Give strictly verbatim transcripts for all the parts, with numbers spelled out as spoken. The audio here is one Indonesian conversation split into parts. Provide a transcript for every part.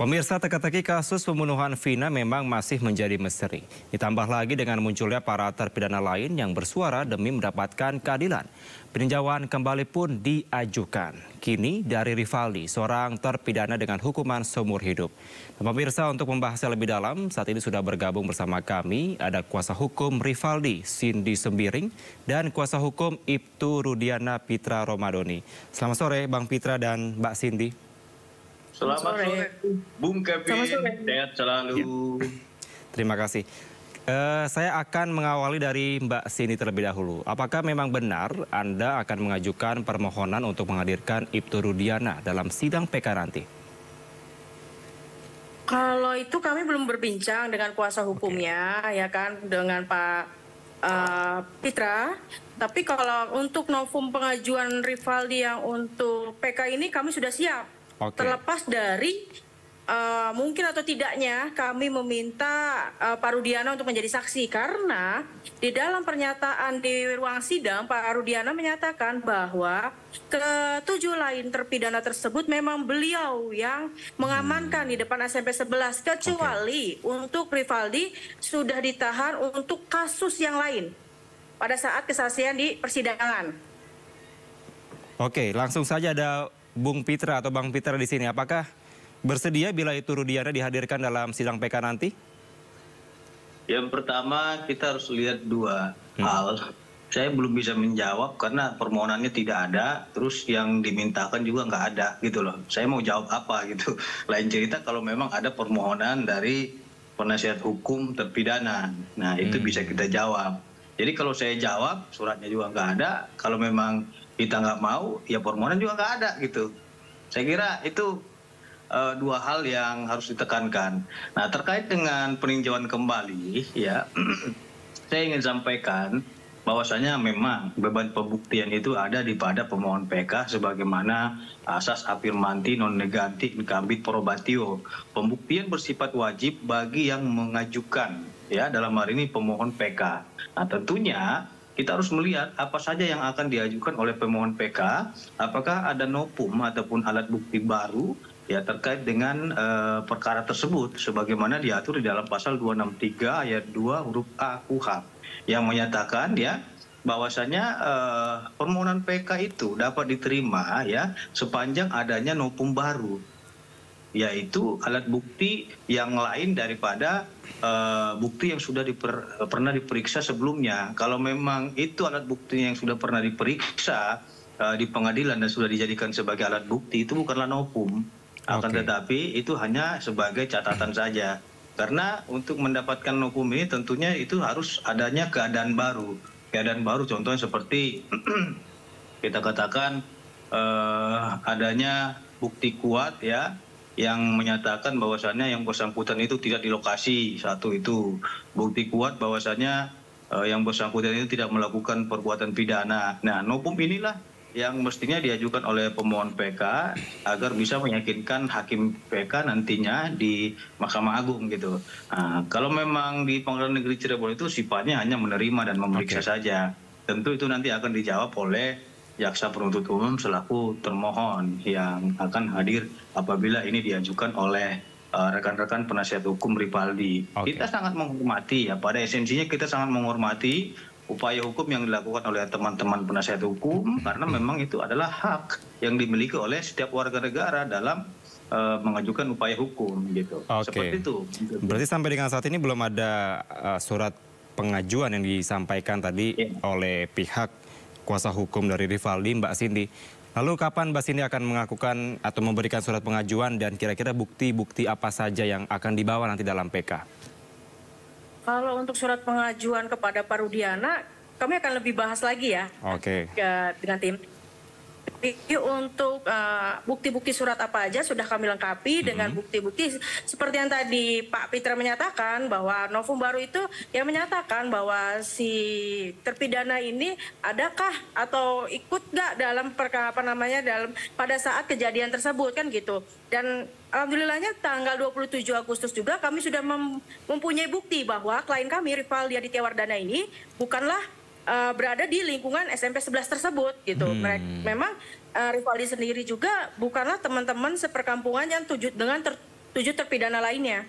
Pemirsa, teka-teki kasus pembunuhan Vina memang masih menjadi misteri. Ditambah lagi dengan munculnya para terpidana lain yang bersuara demi mendapatkan keadilan. Peninjauan kembali pun diajukan. Kini dari Rivaldi, seorang terpidana dengan hukuman seumur hidup. Nah, pemirsa, untuk membahasnya lebih dalam, saat ini sudah bergabung bersama kami ada kuasa hukum Rivaldi, Cindy Sembiring, dan kuasa hukum Ibtu Rudiana Pitra Romadoni. Selamat sore Bang Pitra dan Mbak Cindy. Selamat sore, Bung Kevin, sehat selalu. Ya. Terima kasih. Uh, saya akan mengawali dari Mbak Cindy terlebih dahulu. Apakah memang benar Anda akan mengajukan permohonan untuk menghadirkan Ibtu Rudiana dalam sidang P K nanti? Kalau itu kami belum berbincang dengan kuasa hukumnya, okay. ya kan, dengan Pak uh, Pitra. Tapi kalau untuk novum pengajuan Rivaldi yang untuk P K ini kami sudah siap. Okay. Terlepas dari uh, mungkin atau tidaknya kami meminta uh, Pak Rudiana untuk menjadi saksi, karena di dalam pernyataan di ruang sidang Pak Rudiana menyatakan bahwa ketujuh lain terpidana tersebut memang beliau yang mengamankan hmm. di depan S M P sebelas, kecuali okay. untuk Rivaldi sudah ditahan untuk kasus yang lain pada saat kesaksian di persidangan. Oke, langsung saja ada Bung Pitra atau Bang Pitra di sini. Apakah bersedia bila itu Rudiana dihadirkan dalam sidang P K nanti? Yang pertama, kita harus lihat dua hmm. hal. Saya belum bisa menjawab karena permohonannya tidak ada, terus yang dimintakan juga nggak ada gitu loh. Saya mau jawab apa gitu. Lain cerita kalau memang ada permohonan dari penasihat hukum terpidana. Nah, itu hmm. bisa kita jawab. Jadi kalau saya jawab, suratnya juga nggak ada. Kalau memang kita nggak mau, ya permohonan juga nggak ada gitu. Saya kira itu uh, dua hal yang harus ditekankan. Nah, terkait dengan peninjauan kembali, ya, saya ingin sampaikan bahwasanya memang beban pembuktian itu ada di pada pemohon P K sebagaimana asas affirmanti non negandi incambit probatio. Pembuktian bersifat wajib bagi yang mengajukan, ya, dalam hal ini pemohon P K. Nah, tentunya kita harus melihat apa saja yang akan diajukan oleh pemohon P K, apakah ada novum ataupun alat bukti baru ya terkait dengan uh, perkara tersebut sebagaimana diatur di dalam pasal dua enam tiga ayat dua huruf A K U H yang menyatakan ya bahwasanya uh, permohonan P K itu dapat diterima ya sepanjang adanya novum baru, yaitu alat bukti yang lain daripada uh, bukti yang sudah diper, pernah diperiksa sebelumnya. Kalau memang itu alat bukti yang sudah pernah diperiksa uh, di pengadilan dan sudah dijadikan sebagai alat bukti, itu bukanlah novum. Akan okay. tetapi itu hanya sebagai catatan saja. Karena untuk mendapatkan novum ini tentunya itu harus adanya keadaan baru. Keadaan baru contohnya seperti kita katakan uh, adanya bukti kuat ya, yang menyatakan bahwasannya yang bersangkutan itu tidak di lokasi. Satu itu bukti kuat bahwasannya uh, yang bersangkutan itu tidak melakukan perbuatan pidana. Nah, novum inilah yang mestinya diajukan oleh pemohon P K agar bisa meyakinkan hakim P K nantinya di Mahkamah Agung gitu. Nah, kalau memang di Pengadilan Negeri Cirebon itu sifatnya hanya menerima dan memeriksa okay. saja. Tentu itu nanti akan dijawab oleh jaksa penuntut umum selaku termohon yang akan hadir apabila ini diajukan oleh rekan-rekan uh, penasihat hukum Rivaldi. Okay. Kita sangat menghormati ya, pada esensinya kita sangat menghormati upaya hukum yang dilakukan oleh teman-teman penasihat hukum karena memang itu adalah hak yang dimiliki oleh setiap warga negara dalam uh, mengajukan upaya hukum gitu. Okay. Seperti itu. Berarti sampai dengan saat ini belum ada uh, surat pengajuan yang disampaikan tadi yeah. oleh pihak kuasa hukum dari Rivaldi, Mbak Cindy. Lalu kapan Mbak Cindy akan mengakukan atau memberikan surat pengajuan dan kira-kira bukti-bukti apa saja yang akan dibawa nanti dalam P K? Kalau untuk surat pengajuan kepada Pak Rudiana, kami akan lebih bahas lagi ya. Oke. Okay. Dengan tim. Jadi untuk bukti-bukti uh, surat apa aja sudah kami lengkapi dengan bukti-bukti seperti yang tadi Pak Pitra menyatakan bahwa novum baru itu yang menyatakan bahwa si terpidana ini adakah atau ikut nggak dalam perkara apa namanya dalam pada saat kejadian tersebut kan gitu. Dan alhamdulillahnya tanggal dua puluh tujuh Agustus juga kami sudah mem mempunyai bukti bahwa klien kami Rivaldi Aditya Wardana ini bukanlah Uh, berada di lingkungan S M P sebelas tersebut gitu. Hmm. Memang uh, Rivaldi sendiri juga bukanlah teman-teman seperkampungan yang tujuh dengan ter, tujuh terpidana lainnya.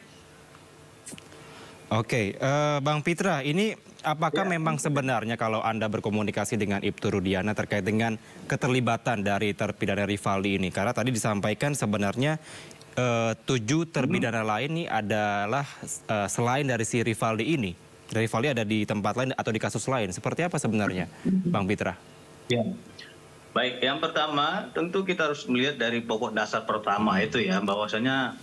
Oke, uh, Bang Pitra, ini apakah ya. memang sebenarnya kalau Anda berkomunikasi dengan Ibtu Rudiana terkait dengan keterlibatan dari terpidana Rivaldi ini? Karena tadi disampaikan sebenarnya uh, tujuh terpidana hmm. lain ini adalah uh, selain dari si Rivaldi ini. Rivaldi ada di tempat lain atau di kasus lain. Seperti apa sebenarnya, Bang Pitra? Ya. Baik, yang pertama tentu kita harus melihat dari pokok dasar pertama itu ya, bahwasanya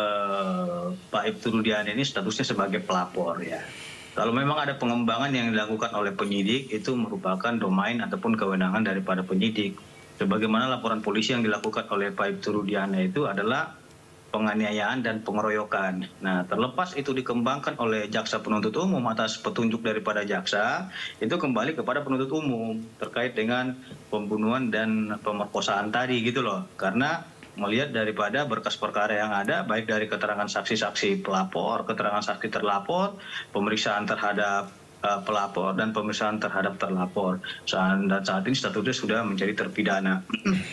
eh, Pak Ibtu Rudiana ini statusnya sebagai pelapor ya. Kalau memang ada pengembangan yang dilakukan oleh penyidik, itu merupakan domain ataupun kewenangan daripada penyidik. Sebagaimana laporan polisi yang dilakukan oleh Pak Ibtu Rudiana itu adalah penganiayaan dan pengeroyokan. Nah, terlepas itu dikembangkan oleh jaksa penuntut umum atas petunjuk daripada jaksa, itu kembali kepada penuntut umum terkait dengan pembunuhan dan pemerkosaan tadi gitu loh. Karena melihat daripada berkas perkara yang ada, baik dari keterangan saksi-saksi pelapor, keterangan saksi terlapor, pemeriksaan terhadap uh, pelapor dan pemeriksaan terhadap terlapor. Dan saat ini statusnya sudah menjadi terpidana.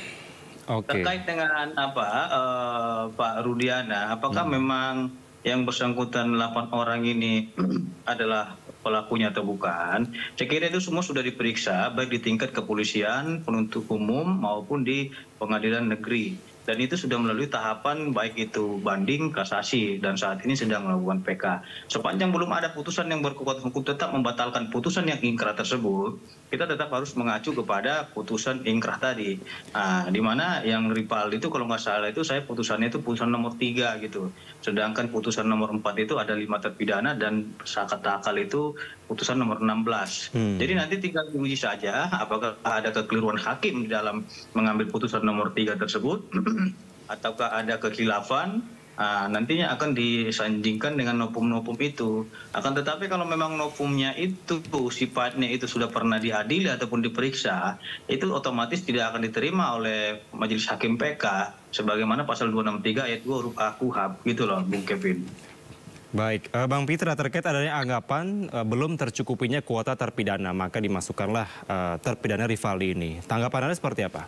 Okay. Terkait dengan apa uh, Pak Rudiana, apakah hmm. memang yang bersangkutan delapan orang ini adalah pelakunya atau bukan? Saya kira itu semua sudah diperiksa baik di tingkat kepolisian, penuntut umum maupun di pengadilan negeri. Dan itu sudah melalui tahapan baik itu banding, kasasi, dan saat ini sedang melakukan P K. Sepanjang belum ada putusan yang berkekuatan hukum tetap membatalkan putusan yang ingkrah tersebut, kita tetap harus mengacu kepada putusan ingkrah tadi. Nah, di mana yang Rivaldi itu kalau nggak salah itu saya putusannya itu putusan nomor tiga gitu. Sedangkan putusan nomor empat itu ada lima terpidana dan sakat akal itu putusan nomor enam belas. Hmm. Jadi nanti tinggal diuji saja apakah ada kekeliruan hakim di dalam mengambil putusan nomor tiga tersebut ataukah ada kekhilafan. Nah, nantinya akan disandingkan dengan novum-novum itu. Akan tetapi kalau memang novumnya itu sifatnya itu sudah pernah diadili ataupun diperiksa, itu otomatis tidak akan diterima oleh Majelis Hakim P K sebagaimana pasal dua enam tiga ayat dua huruf A K U H A P gitu loh, Bung Kevin. Baik, uh, Bang Pitra, terkait adanya anggapan uh, belum tercukupinya kuota terpidana, maka dimasukkanlah uh, terpidana Rivaldi ini. Tanggapan Anda seperti apa?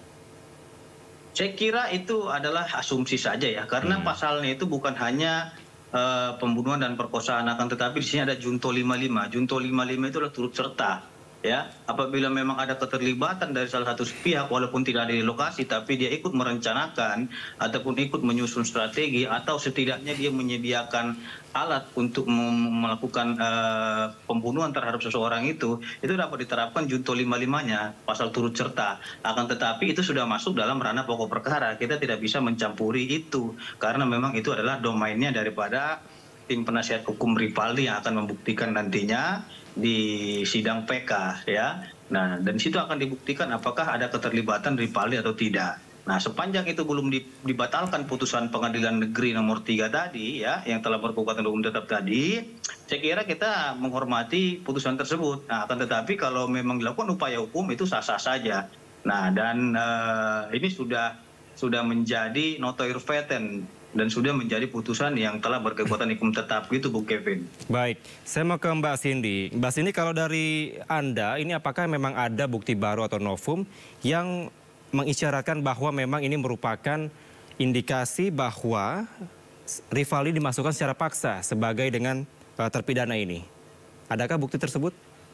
Saya kira itu adalah asumsi saja ya, karena hmm. pasalnya itu bukan hanya uh, pembunuhan dan perkosaan, akan tetapi di sini ada junto lima puluh lima. Junto lima puluh lima itu adalah turut serta. Ya, apabila memang ada keterlibatan dari salah satu pihak walaupun tidak ada di lokasi tapi dia ikut merencanakan ataupun ikut menyusun strategi atau setidaknya dia menyediakan alat untuk melakukan uh, pembunuhan terhadap seseorang itu, itu dapat diterapkan junto lima puluh lima-nya, pasal turut serta. Akan tetapi itu sudah masuk dalam ranah pokok perkara, kita tidak bisa mencampuri itu karena memang itu adalah domainnya daripada tim penasihat hukum Rivaldi yang akan membuktikan nantinya di sidang P K ya. Nah, dan situ akan dibuktikan apakah ada keterlibatan Rivaldi atau tidak. Nah, sepanjang itu belum dibatalkan putusan pengadilan negeri nomor tiga tadi ya, yang telah berkekuatan hukum tetap tadi, saya kira kita menghormati putusan tersebut. Nah, akan tetapi kalau memang dilakukan upaya hukum itu sah-sah saja. Nah, dan uh, ini sudah sudah menjadi notoir feten dan sudah menjadi putusan yang telah berkekuatan hukum tetap gitu, Bung Kevin. Baik, saya mau ke Mbak Cindy. Mbak Cindy, kalau dari Anda, ini apakah memang ada bukti baru atau novum yang mengisyaratkan bahwa memang ini merupakan indikasi bahwa Rivaldi dimasukkan secara paksa sebagai dengan uh, terpidana ini? Adakah bukti tersebut?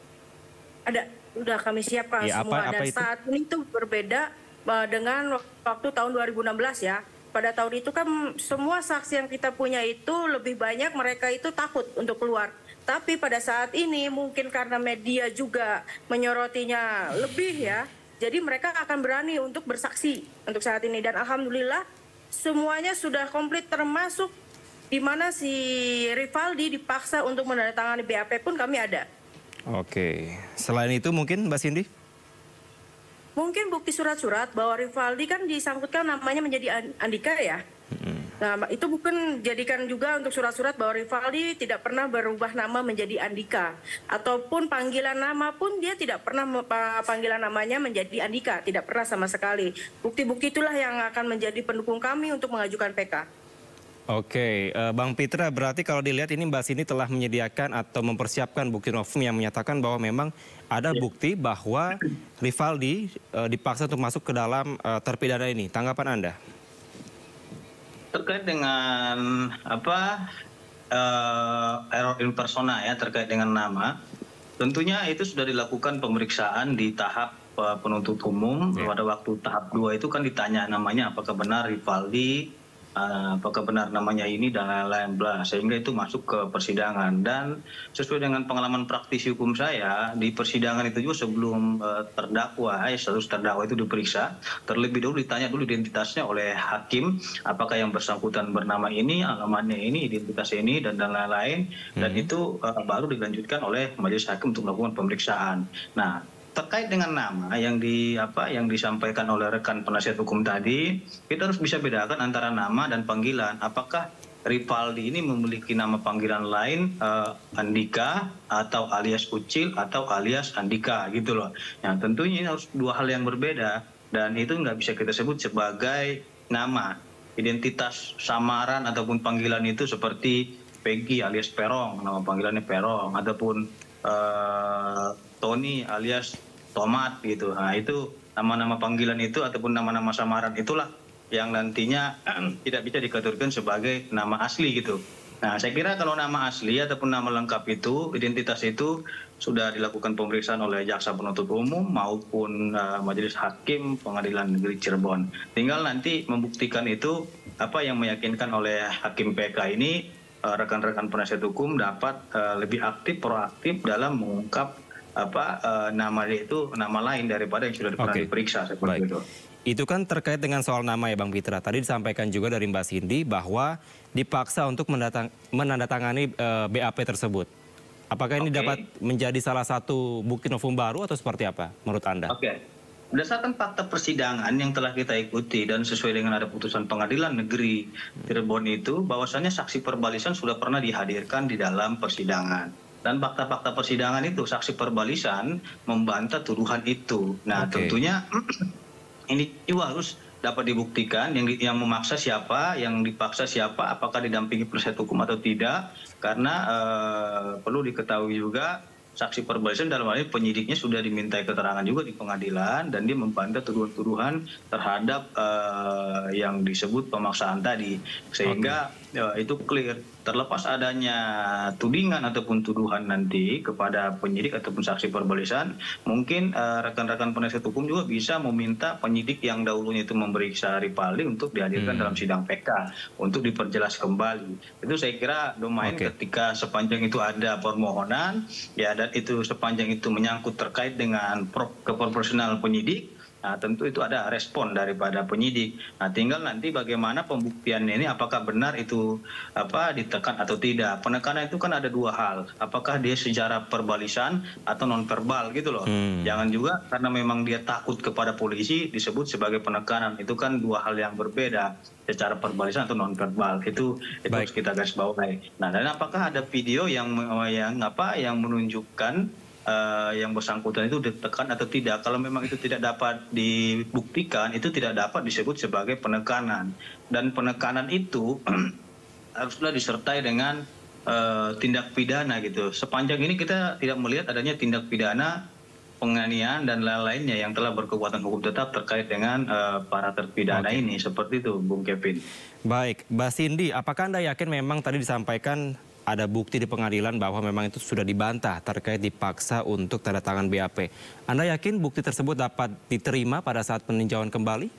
Ada, sudah kami siapkan ya, semua. apa, apa Dan itu? saat ini itu berbeda uh, dengan waktu tahun dua ribu enam belas ya. Pada tahun itu kan semua saksi yang kita punya itu lebih banyak mereka itu takut untuk keluar. Tapi pada saat ini mungkin karena media juga menyorotinya lebih ya, jadi mereka akan berani untuk bersaksi untuk saat ini. Dan alhamdulillah semuanya sudah komplit termasuk di mana si Rivaldi dipaksa untuk menandatangani B A P pun kami ada. Oke, selain itu mungkin Mbak Cindy? Mungkin bukti surat-surat bahwa Rivaldi kan disangkutkan namanya menjadi Andika ya. Hmm. Nah, itu bukan jadikan juga untuk surat-surat bahwa Rivaldi tidak pernah berubah nama menjadi Andika. Ataupun panggilan nama pun dia tidak pernah panggilan namanya menjadi Andika. Tidak pernah sama sekali. Bukti-bukti itulah yang akan menjadi pendukung kami untuk mengajukan P K. Oke, uh, Bang Pitra, berarti kalau dilihat ini Mbak Cindy telah menyediakan atau mempersiapkan bukti novum yang menyatakan bahwa memang ada bukti bahwa Rivaldi uh, dipaksa untuk masuk ke dalam uh, terpidana ini. Tanggapan Anda? Terkait dengan apa uh, error in persona ya terkait dengan nama, tentunya itu sudah dilakukan pemeriksaan di tahap uh, penuntut umum. Yeah. Pada waktu tahap dua itu kan ditanya namanya apakah benar Rivaldi, uh, apakah benar namanya ini dan lain-lain bla, sehingga itu masuk ke persidangan. Dan sesuai dengan pengalaman praktisi hukum saya di persidangan itu juga sebelum uh, terdakwa ya status terdakwa itu diperiksa, terlebih dahulu ditanya dulu identitasnya oleh hakim, apakah yang bersangkutan bernama ini, alamatnya ini, identitas ini dan dan lain-lain, dan hmm. itu uh, baru dilanjutkan oleh majelis hakim untuk melakukan pemeriksaan. Nah, terkait dengan nama yang di apa yang disampaikan oleh rekan penasihat hukum tadi, kita harus bisa bedakan antara nama dan panggilan. Apakah Rivaldi ini memiliki nama panggilan lain, uh, Andika atau alias Ucil atau alias Andika gitu loh. Yang tentunya ini harus dua hal yang berbeda dan itu nggak bisa kita sebut sebagai nama. Identitas samaran ataupun panggilan itu seperti Peggy alias Perong, nama panggilannya Perong, ataupun uh, Tony alias Tomat gitu. Nah itu nama-nama panggilan itu ataupun nama-nama samaran itulah yang nantinya tidak bisa dikategorikan sebagai nama asli gitu. Nah saya kira kalau nama asli ataupun nama lengkap itu, identitas itu sudah dilakukan pemeriksaan oleh jaksa penuntut umum maupun uh, majelis hakim pengadilan negeri Cirebon. Tinggal nanti membuktikan itu apa yang meyakinkan oleh hakim P K ini, rekan-rekan uh, penasihat hukum dapat uh, lebih aktif, proaktif dalam mengungkap apa uh, nama dia itu nama lain daripada yang sudah pernah okay. diperiksa seperti Baik. itu. Itu kan terkait dengan soal nama ya Bang Pitra. Tadi disampaikan juga dari Mbak Cindy bahwa dipaksa untuk mendatang, menandatangani uh, B A P tersebut. Apakah ini okay. dapat menjadi salah satu bukti novum baru atau seperti apa menurut Anda? Oke. Okay. Berdasarkan fakta persidangan yang telah kita ikuti dan sesuai dengan ada putusan pengadilan negeri Cirebon itu, bahwasannya saksi perbalisan sudah pernah dihadirkan di dalam persidangan. Dan fakta-fakta persidangan itu, saksi perbalisan membantah tuduhan itu. Nah okay. tentunya ini juga harus dapat dibuktikan yang, di, yang memaksa siapa, yang dipaksa siapa, apakah didampingi penasihat hukum atau tidak. Karena eh, perlu diketahui juga saksi perbalisan dalam hal ini penyidiknya sudah dimintai keterangan juga di pengadilan dan dia membantah tuduhan-tuduhan terhadap uh, yang disebut pemaksaan tadi, sehingga okay. uh, itu clear. Terlepas adanya tudingan ataupun tuduhan nanti kepada penyidik ataupun saksi perbalisan, mungkin rekan-rekan uh, penasihat hukum juga bisa meminta penyidik yang dahulunya itu memeriksa Rivaldi untuk dihadirkan hmm. dalam sidang P K untuk diperjelas kembali. Itu saya kira domain okay. ketika sepanjang itu ada permohonan ya, dan itu sepanjang itu menyangkut terkait dengan keproporsional penyidik. Nah, tentu itu ada respon daripada penyidik. Nah, tinggal nanti bagaimana pembuktiannya ini, apakah benar itu apa ditekan atau tidak. Penekanan itu kan ada dua hal. Apakah dia secara perbalisan atau non verbal gitu loh. Hmm. Jangan juga karena memang dia takut kepada polisi disebut sebagai penekanan. Itu kan dua hal yang berbeda. Secara perbalisan atau non verbal. Itu itu harus kita garis bawahi. Nah, dan apakah ada video yang yang apa yang menunjukkan Uh, yang bersangkutan itu ditekan atau tidak. Kalau memang itu tidak dapat dibuktikan, itu tidak dapat disebut sebagai penekanan. Dan penekanan itu haruslah disertai dengan uh, tindak pidana gitu. Sepanjang ini kita tidak melihat adanya tindak pidana penganiayaan dan lain-lainnya yang telah berkekuatan hukum tetap terkait dengan uh, para terpidana okay. ini. Seperti itu, Bung Kevin. Baik, Mbak Cindy, apakah Anda yakin memang tadi disampaikan ada bukti di pengadilan bahwa memang itu sudah dibantah terkait dipaksa untuk tanda tangan B A P. Anda yakin bukti tersebut dapat diterima pada saat peninjauan kembali?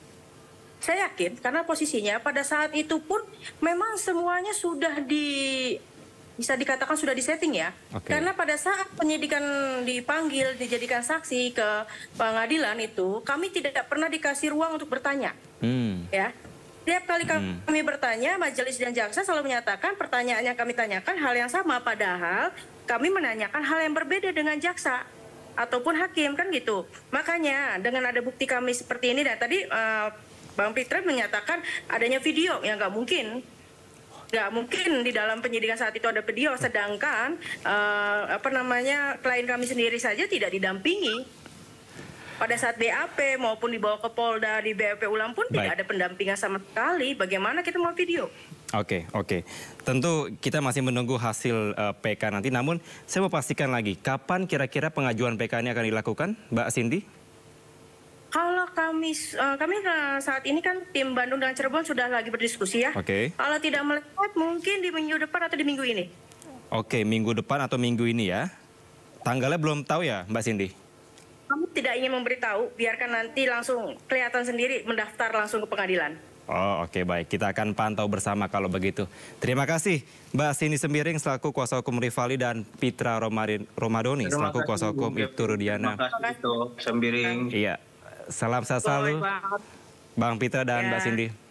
Saya yakin, karena posisinya pada saat itu pun memang semuanya sudah di... bisa dikatakan sudah disetting ya. Okay. Karena pada saat penyidikan dipanggil, dijadikan saksi ke pengadilan itu, kami tidak pernah dikasih ruang untuk bertanya. Hmm. Ya. Tiap kali kami hmm. bertanya, majelis dan jaksa selalu menyatakan pertanyaan yang kami tanyakan hal yang sama, padahal kami menanyakan hal yang berbeda dengan jaksa ataupun hakim, kan gitu. Makanya dengan ada bukti kami seperti ini, dan tadi uh, Bang Pitra menyatakan adanya video, yang nggak mungkin. Nggak mungkin di dalam penyidikan saat itu ada video, sedangkan uh, apa namanya klien kami sendiri saja tidak didampingi. Pada saat B A P maupun dibawa ke Polda di B A P ulang pun Baik. tidak ada pendampingan sama sekali. Bagaimana kita mau video? Oke, oke. Tentu kita masih menunggu hasil uh, P K nanti. Namun saya mau pastikan lagi, kapan kira-kira pengajuan P K ini akan dilakukan, Mbak Cindy? Kalau kami uh, kami uh, saat ini kan tim Bandung dan Cirebon sudah lagi berdiskusi ya. Oke. Kalau tidak melekat mungkin di minggu depan atau di minggu ini. Oke, minggu depan atau minggu ini ya. Tanggalnya belum tahu ya, Mbak Cindy? Kami tidak ingin memberitahu, biarkan nanti langsung kelihatan sendiri mendaftar langsung ke pengadilan. Oh, oke, baik. Kita akan pantau bersama kalau begitu. Terima kasih Mbak Cindy Sembiring selaku kuasa hukum Rifaldi dan Pitra Romarin, Romadoni Terima selaku kasih, kuasa hukum Bu. Ibtu Rudiana. Terima kasih, Sembiring. Iya, salam sehat selalu Bang. Bang Pitra dan Ya. Mbak Cindy.